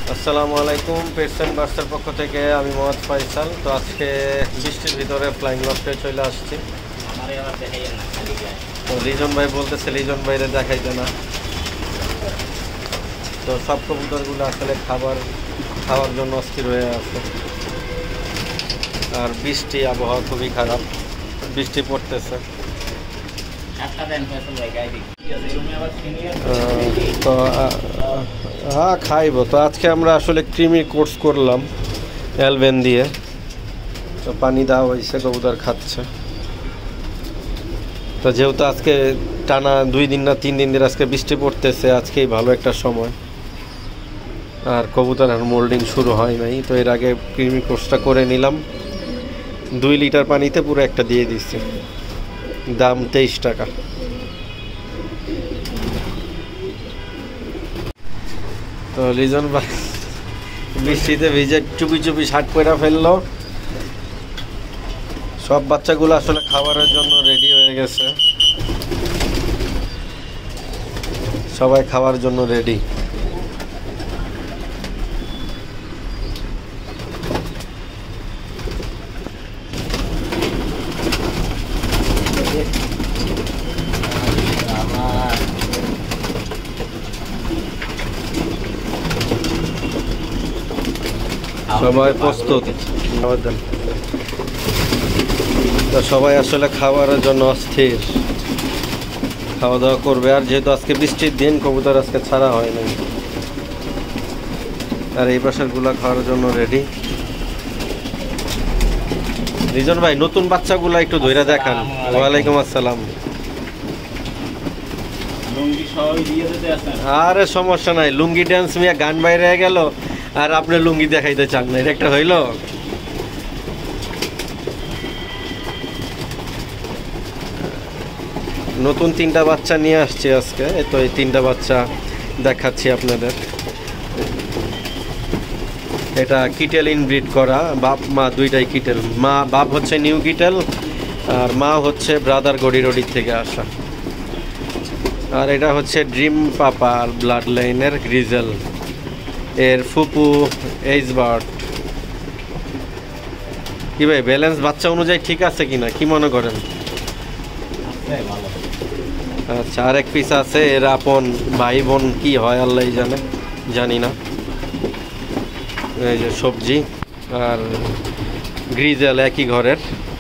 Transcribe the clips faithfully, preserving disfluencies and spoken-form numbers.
আসসালামু আলাইকুম। পেটসেন বার্সের পক্ষ থেকে আমি মোহাম্মদ ফয়সাল। তো আজকে বৃষ্টির ভিতরে ফ্লাইং লফটে চলে আসছি। তো লিজন ভাই বলতেছে লিজন ভাইরে দেখাইতে না। তো সব কবুতরগুলো আসলে খাবার খাওয়ার জন্য অস্থির হয়ে আছে। আর বৃষ্টি, আবহাওয়া খুবই খারাপ, বৃষ্টি পড়তেছে। তো হ্যাঁ খাইব। তো আজকে আমরা আসলে ক্রিমি কোর্স করলাম অ্যালবেন দিয়ে। তো পানি দেওয়া হয়েছে, কবুতর খাচ্ছে। তো যেহেতু আজকে টানা দুই দিন না তিন দিন ধরে আজকে বৃষ্টি পড়তেছে, আজকেই ভালো একটা সময়। আর কবুতর আর মোল্ডিং শুরু হয় নাই। তো এর আগে ক্রিমি কোর্সটা করে নিলাম। দুই লিটার পানিতে পুরো একটা দিয়ে দিচ্ছি, দাম তেইশ টাকা। তো লিজন ভাই বৃষ্টিতে ভিজে চুপি চুপি শার্ট পরে ফেললো। সব বাচ্চাগুলো আসলে খাবারের জন্য রেডি হয়ে গেছে, সবাই খাওয়ার জন্য রেডি। সবাই প্রস্তুত। তো সবাই আসলে খাবারের জন্য অস্থির, খাওয়া দাওয়া করবে। আর যেহেতু আজকে বৃষ্টির দিন, কবুতর আজকে ছাড়া হয় নাই। আর এই পাশের গুলা খাওয়ার জন্য রেডি। রিজন ভাই নতুন বাচ্চাগুলা একটু ধইরা দেখান। ওয়ালাইকুম আসসালাম। আরে সমস্যা নাই, লুঙ্গি ডান্স মিয়া গান বাইরে গেল আর আপনি লুঙ্গি দেখাইতে চান না, এটা একটা হইল। নতুন তিনটা বাচ্চা নিয়ে আসছি আজকে। তো এই তিনটা বাচ্চা দেখাচ্ছি আপনাদের। এটা কিটেল ইনব্রিড করা, বাপ মা দুইটাই কিটেল। মা বাপ হচ্ছে নিউ কিটেল আর মা হচ্ছে ব্রাদার গডিরডির থেকে আসা। আর এটা হচ্ছে ড্রিম পাপা ব্লাড লাইনের গ্রিজেল, এর ফুপু এইচ বার্ড। কি ভাই ব্যালেন্স বাচ্চা অনুযায়ী ঠিক আছে কিনা, কি মনে করেন? আচ্ছা, আরেক পিস আছে, এর আপন ভাই বোন কি হয় আল্লাহ জানে, জানি না। এই যে সবজি আর গ্রিজেল একই ঘরের।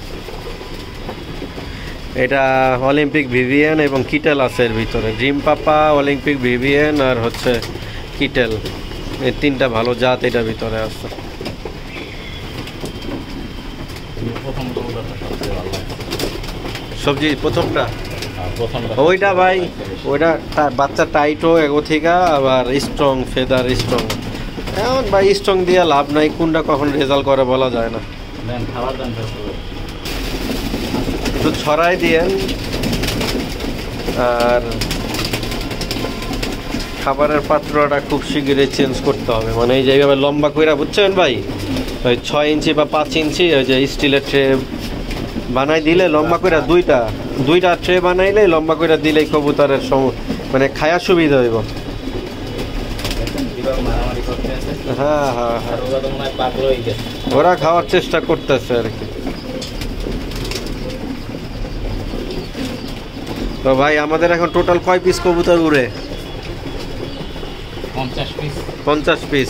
এটা অলিম্পিক ভিভিয়ান এবং কিটেল আছে এর ভিতরে। ড্রিম পাপা, অলিম্পিক ভিভিয়ান আর হচ্ছে কিটেল, এই তিনটা ভালো জাত এটার ভিতরে আছে। সবজি প্রথমটা ওইটা ভাই, ওইটা বাচ্চা টাইটও এগো থেকে আবার স্ট্রং, ফেদার স্ট্রং। এমন ভাই স্ট্রং দিয়ে লাভ নাই, কোনটা কখন রেজাল্ট করে বলা যায় না। একটু ছড়াই দিয়েন। আর খাবারের পাত্রটা খুব শীঘ্রই চেঞ্জ করতে হবে, মানে এই জায়গায় লম্বা কইরা, বুঝছেন ভাই, ওই ছয় ইঞ্চি বা পাঁচ ইঞ্চি ওই যে স্টিলের ট্রে বানাই দিলে লম্বা করে, দুইটা দুইটা ট্রে বানাইলে লম্বা করে দিলেই কবুতরের মানে খায়া সুবিধা হইব। হ্যাঁ হ্যাঁ হ্যাঁ, ওরা খাওয়ার চেষ্টা করতেছে আর কি। তো ভাই আমাদের এখন টোটাল কয় পিস কবুতর উড়ে? পঞ্চাশ পিস। পঞ্চাশ পিস।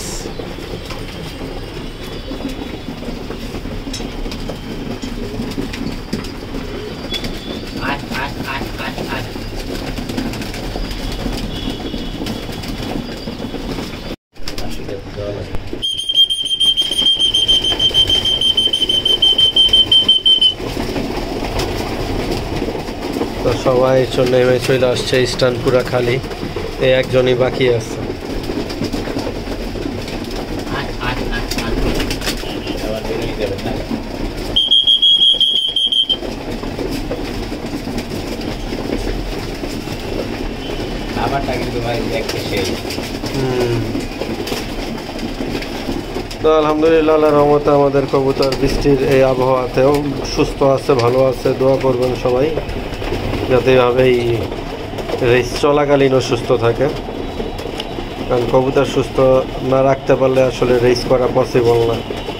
তো সবাই চলে নেমে চলে আসছে, স্ট্যান্ড পুরা খালি, এই একজনই বাকি আছে। তো আলহামদুলিল্লাহ, আল্লাহর রহমতে আমাদের কবুতর বৃষ্টির এই আবহাওয়াতেও সুস্থ আছে, ভালো আছে। দোয়া করবেন সবাই যাতে এভাবেই রেস চলাকালীনও সুস্থ থাকে। কারণ কবুতর সুস্থ না রাখতে পারলে আসলে রেস করা পসিবল না।